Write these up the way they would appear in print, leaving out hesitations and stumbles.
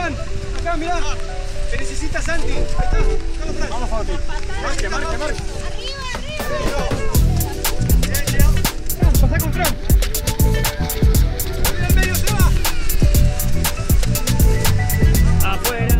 Fran. Acá, mirá. Te necesita Santi. Ahí está. Vamos, Santi. Marque. Arriba. Fran, pasá con Fran. Mira el medio, se va. Afuera.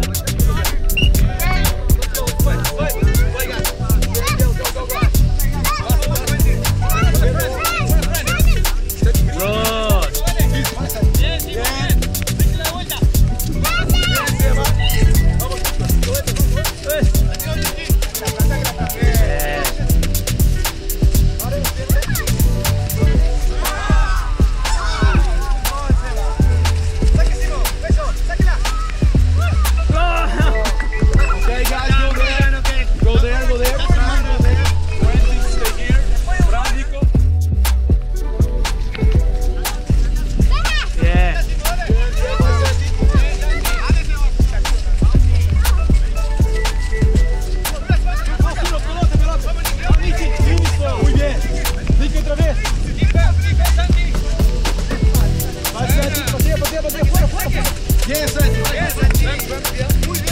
Yes, Santi. Muy bien.